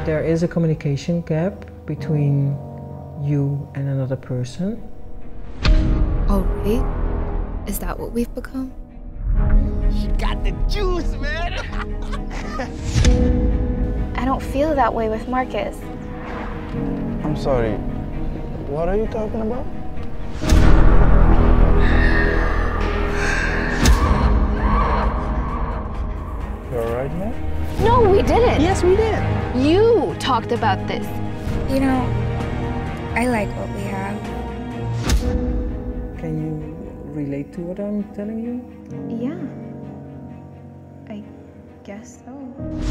there is a communication gap between you and another person. Oh, really? Is that what we've become? She got the juice, man! I don't feel that way with Marcus. I'm sorry, what are you talking about? You alright, man? No, we didn't. Yes, we did. You talked about this. You know, I like what we have. Can you relate to what I'm telling you? Yeah. I guess so.